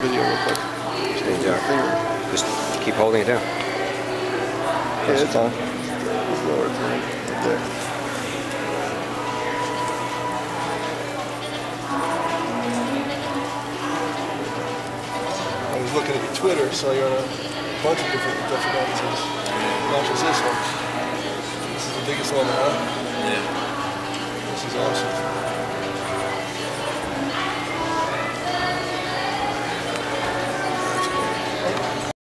Video real quick. Change our finger. Just keep holding it down. Yeah, it's on. Just lower it right there. I was looking at your Twitter, so you're on a bunch of different documentaries, not just this one. This is the biggest one, huh? Yeah.